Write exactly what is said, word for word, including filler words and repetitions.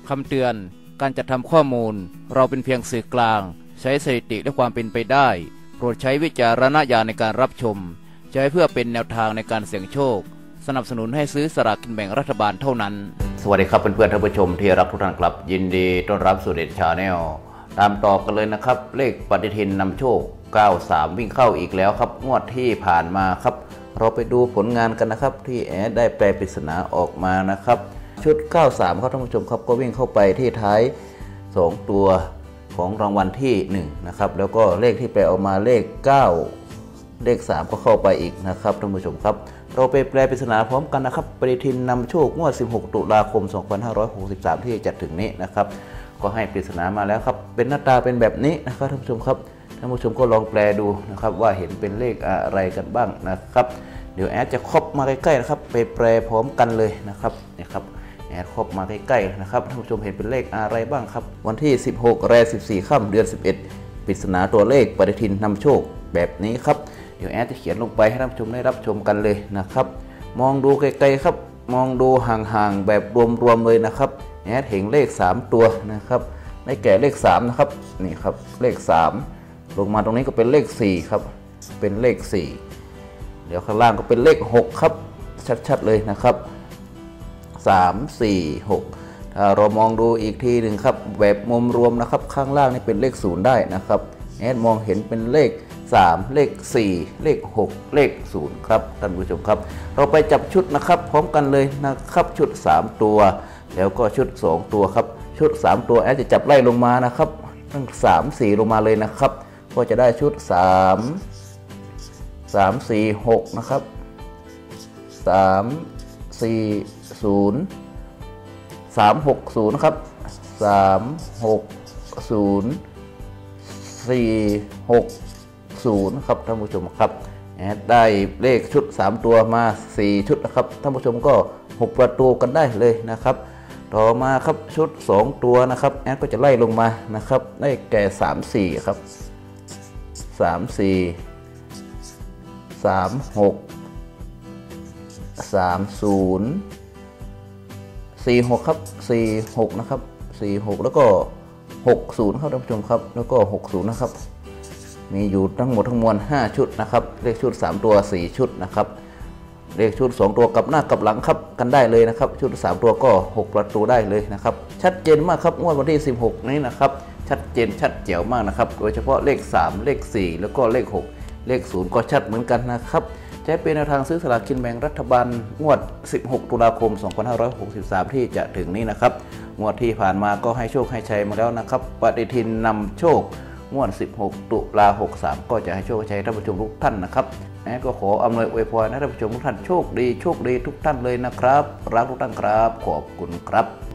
คำเตือนการจัดทำข้อมูลเราเป็นเพียงสื่อกลางใช้สถิติและความเป็นไปได้โปรดใช้วิจารณญาณในการรับชมใช้เพื่อเป็นแนวทางในการเสี่ยงโชคสนับสนุนให้ซื้อสลากกินแบ่งรัฐบาลเท่านั้นสวัสดีครับเพื่อนๆท่านผู้ชมที่รักทุกท่านครับยินดีต้อนรับสู่เด็ดชาแนลตามต่อกันเลยนะครับเลขปฏิทินนำโชคเก้าสามวิ่งเข้าอีกแล้วครับงวดที่ผ่านมาครับเราไปดูผลงานกันนะครับที่แอดได้แปลปริศนาออกมานะครับชุดเก้าสามครับท่านผู้ชมครับก็วิ่งเข้าไปที่ท้ายสองตัวของรางวัลที่หนึ่งนะครับแล้วก็เลขที่แปลออกมาเลขเก้าเลขสามก็เข้าไปอีกนะครับท่านผู้ชมครับเราไปแปลปริศนาพร้อมกันนะครับปฏิทินนำโชคงวดสิบหกตุลาคมสองพันห้าร้อยหกสิบสามที่จะถึงนี้นะครับก็ให้ปริศนามาแล้วครับเป็นหน้าตาเป็นแบบนี้นะครับท่านผู้ชมครับท่านผู้ชมก็ลองแปลดูนะครับว่าเห็นเป็นเลขอะไรกันบ้างนะครับเดี๋ยวแอดจะครอบมาใกล้ๆนะครับไปแปลพร้อมกันเลยนะครับนี่ครับแอดครอบมาใกล้ๆนะครับท่านผู้ชมเห็นเป็นเลขอะไรบ้างครับวันที่สิบหกแรมสิบสี่ค่ำเดือนสิบเอ็ดปริศนาตัวเลขปฏิทินนำโชคแบบนี้ครับเดี๋ยวแอดจะเขียนลงไปให้ท่านผู้ชมได้รับชมกันเลยนะครับมองดูไกลๆครับมองดูห่างๆแบบรวมๆเลยนะครับแอดเห็นเลขสามตัวนะครับได้แก่เลขสามนะครับนี่ครับเลขสามลงมาตรงนี้ก็เป็นเลขสี่ครับเป็นเลขสี่เดี๋ยวข้างล่างก็เป็นเลขหกครับชัดๆเลยนะครับสาม สี่ หกถ้าเรามองดูอีกทีหนึ่งครับแบบมุมรวมนะครับข้างล่างนี่เป็นเลขศูนย์ได้นะครับแอดมองเห็นเป็นเลขสามเลขสี่เลขหกเลขศูนย์ครับท่านผู้ชมครับเราไปจับชุดนะครับพร้อมกันเลยนะครับชุดสามตัวแล้วก็ชุดสองตัวครับชุดสามตัวแอดจะจับไล่ลงมานะครับตั้งสาม สี่ลงมาเลยนะครับก็จะได้ชุดสาม สาม สี่ หกนะครับสาม สี่ ศูนย์ สาม หก ศูนย์ครับสาม หก ศูนย์ สี่ หก ศูนย์ครับท่านผู้ชมครับแอดได้เลขชุดสามตัวมาสี่ชุดนะครับท่านผู้ชมก็หกประตูกันได้เลยนะครับต่อมาครับชุดสองตัวนะครับแอดก็จะไล่ลงมานะครับได้แก่สาม สี่ครับสาม สี่ สาม หก สาม ศูนย์ สี่ หกครับสี่ หกนะครับสี่ หกแล้วก็หก ศูนย์ครับท่านผู้ชมครับแล้วก็หก ศูนย์นะครับมีอยู่ทั้งหมดทั้งมวลห้าชุดนะครับเลขชุดสามตัวสี่ชุดนะครับเลขชุดสองตัวกับหน้ากับหลังครับกันได้เลยนะครับชุดสามตัวก็หกประตูได้เลยนะครับชัดเจนมากครับงวดวันที่สิบหกนี้นะครับชัดเจนชัดแจ๋วมากนะครับโดยเฉพาะเลขสามเลขสี่แล้วก็เลขหกเลขศูนย์ก็ชัดเหมือนกันนะครับใช้เป็นแนวทางซื้อสลากกินแบ่งรัฐบาลงวดสิบหกตุลาคมสองพันห้าร้อยหกสิบสามที่จะถึงนี้นะครับงวดที่ผ่านมาก็ให้โชคให้ชัยมาแล้วนะครับปฏิทินนำโชคงวดสิบหกตุลาคมหกสิบสามก็จะให้โชคให้ชัยท่านผู้ชมทุกท่านนะครับแอดก็ขออำนวยอวยพรให้ท่านผู้ชมทุกท่านโชคดีโชคดีทุกท่านเลยนะครับรักทุกท่านครับขอบคุณครับ